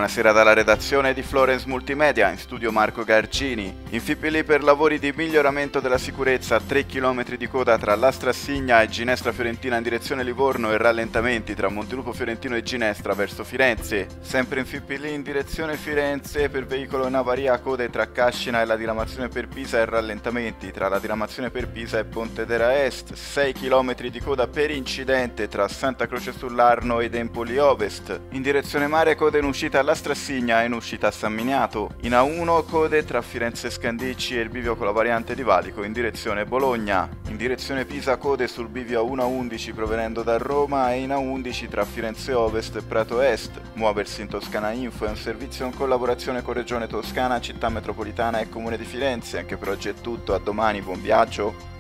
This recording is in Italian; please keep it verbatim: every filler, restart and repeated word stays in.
Buonasera dalla redazione di Florence Multimedia, in studio Marco Garcini. Infipili per lavori di miglioramento della sicurezza, tre chilometri di coda tra Lastra Assigna e Ginestra Fiorentina in direzione Livorno e rallentamenti tra Montelupo Fiorentino e Ginestra verso Firenze. Sempre Infipili in direzione Firenze per veicolo in avaria, code tra Cascina e la diramazione per Pisa e rallentamenti tra la diramazione per Pisa e Pontedera Est, sei chilometri di coda per incidente tra Santa Croce sull'Arno ed Empoli Ovest. In direzione mare, code in uscita alla Strassigna e in uscita a San Miniato. In A uno code tra Firenze Scandicci e il bivio con la variante di Valico in direzione Bologna. In direzione Pisa code sul bivio A uno A undici provenendo da Roma e in A undici tra Firenze Ovest e Prato Est. Muoversi in Toscana Info è un servizio in collaborazione con Regione Toscana, Città Metropolitana e Comune di Firenze. Anche per oggi è tutto, a domani, buon viaggio!